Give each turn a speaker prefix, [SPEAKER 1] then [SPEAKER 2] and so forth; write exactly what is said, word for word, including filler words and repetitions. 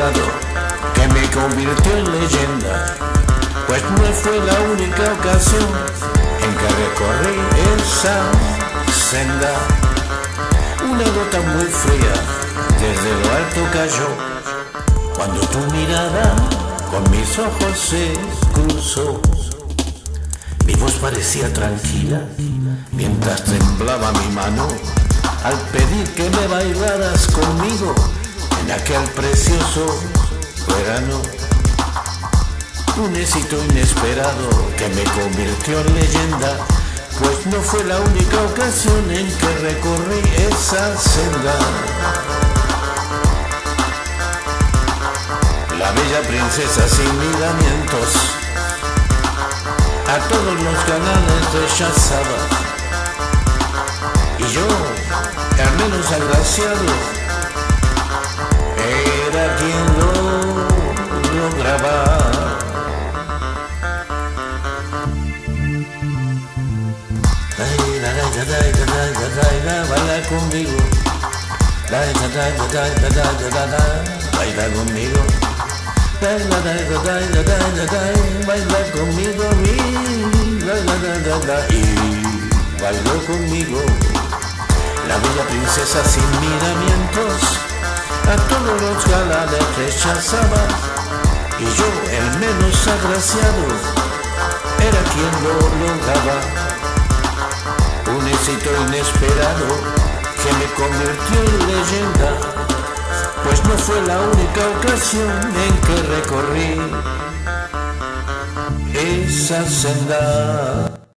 [SPEAKER 1] inesperado que me convirtió en leyenda, pues no fue la única ocasión en que recorrí esa senda. Una gota muy fría desde lo alto cayó, cuando tu mirada con mis ojos se cruzó. Mi voz parecía tranquila mientras temblaba mi mano al pedir que me bailaras conmigo en aquel precioso verano. Un éxito inesperado que me convirtió en leyenda, pues no fue la única ocasión en que recorrí esa senda. La bella princesa sin miramientos a todos los canales rechazaba, y yo, el menos agraciado, era quien lo lograba. Baila conmigo, baila conmigo, baila conmigo, y bailó conmigo. La bella princesa sin miramientos a todos los galanes rechazaba, y yo, el menos agraciado, era quien lo lograba. Un éxito inesperado que me convirtió en leyenda, pues no fue la única ocasión en que recorrí esa senda.